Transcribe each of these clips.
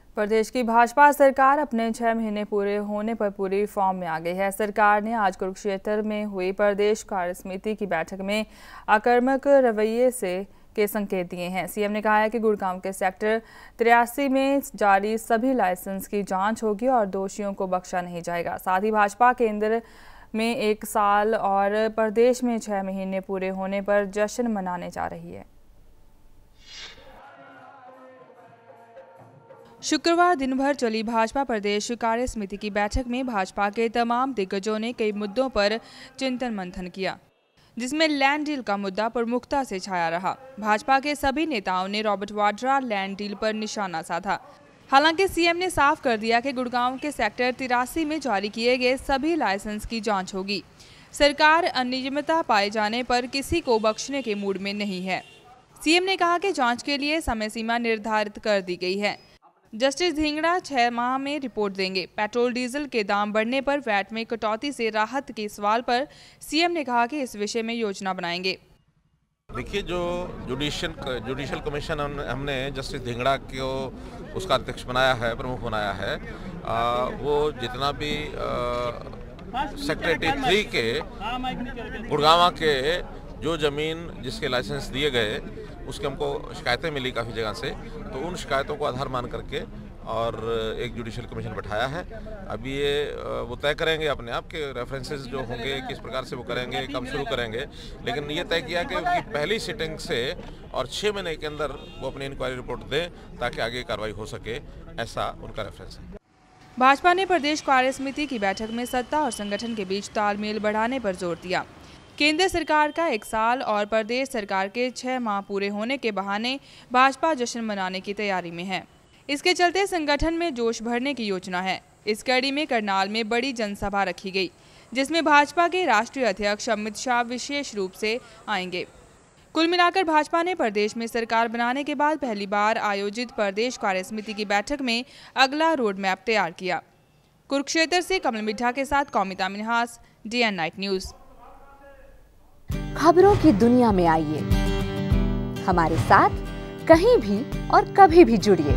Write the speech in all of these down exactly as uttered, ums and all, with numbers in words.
प्रदेश की भाजपा सरकार अपने छह महीने पूरे होने पर पूरी फॉर्म में आ गई है। सरकार ने आज कुरुक्षेत्र में हुई प्रदेश कार्य समिति की बैठक में आक्रामक रवैये से के संकेत दिए हैं। सीएम ने कहा है कि गुड़गांव के सेक्टर तिरासी में जारी सभी लाइसेंस की जांच होगी और दोषियों को बख्शा नहीं जाएगा। साथ ही भाजपा केंद्र में एक साल और प्रदेश में छह महीने पूरे होने पर जश्न मनाने जा रही है। शुक्रवार दिन भर चली भाजपा प्रदेश कार्य समिति की बैठक में भाजपा के तमाम दिग्गजों ने कई मुद्दों पर चिंतन मंथन किया, जिसमें लैंड डील का मुद्दा प्रमुखता से छाया रहा। भाजपा के सभी नेताओं ने रॉबर्ट वाड्रा लैंड डील पर निशाना साधा। हालांकि सीएम ने साफ कर दिया कि गुड़गांव के सेक्टर तिरासी में जारी किए गए सभी लाइसेंस की जांच होगी। सरकार अनियमितता पाए जाने पर किसी को बख्शने के मूड में नहीं है। सीएम ने कहा कि जांच के लिए समय सीमा निर्धारित कर दी गई है। जस्टिस धिंगड़ा छह माह में रिपोर्ट देंगे। पेट्रोल डीजल के दाम बढ़ने पर वैट में कटौती से राहत के सवाल पर सीएम ने कहा कि इस विषय में योजना बनाएंगे। देखिए, जो जुडिशियल जुडिशियल कमीशन हमने जस्टिस धिंगड़ा को उसका अध्यक्ष बनाया है, प्रमुख बनाया है, आ, वो जितना भी सेक्टर थ्री के गुड़गांव के जो ज़मीन जिसके लाइसेंस दिए गए उसके हमको शिकायतें मिली काफ़ी जगह से, तो उन शिकायतों को आधार मान करके और एक जुडिशियल कमीशन बैठाया है। अभी ये वो तय करेंगे अपने आप के रेफरेंसेस जो होंगे किस प्रकार से वो करेंगे, कब शुरू करेंगे, लेकिन ये तय किया कि उनकी पहली सिटिंग से और छः महीने के अंदर वो अपनी इंक्वायरी रिपोर्ट दें ताकि आगे कार्रवाई हो सके, ऐसा उनका रेफरेंस है। भाजपा ने प्रदेश कार्य समिति की बैठक में सत्ता और संगठन के बीच तालमेल बढ़ाने पर जोर दिया। केंद्र सरकार का एक साल और प्रदेश सरकार के छह माह पूरे होने के बहाने भाजपा जश्न मनाने की तैयारी में है। इसके चलते संगठन में जोश भरने की योजना है। इस कड़ी में करनाल में बड़ी जनसभा रखी गई, जिसमें भाजपा के राष्ट्रीय अध्यक्ष अमित शाह विशेष रूप से आएंगे। कुल मिलाकर भाजपा ने प्रदेश में सरकार बनाने के बाद पहली बार आयोजित प्रदेश कार्य समिति की बैठक में अगला रोड मैप तैयार किया। कुरुक्षेत्र से कमल मिठा के साथ Kaumita Minhas, D N night news. खबरों की दुनिया में आइए, हमारे साथ कहीं भी और कभी भी जुड़िए।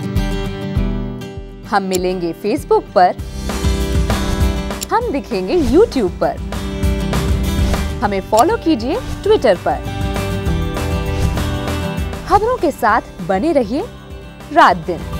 हम मिलेंगे फेसबुक पर, हम दिखेंगे यूट्यूब पर, हमें फॉलो कीजिए ट्विटर पर। खबरों के साथ बने रहिए रात दिन।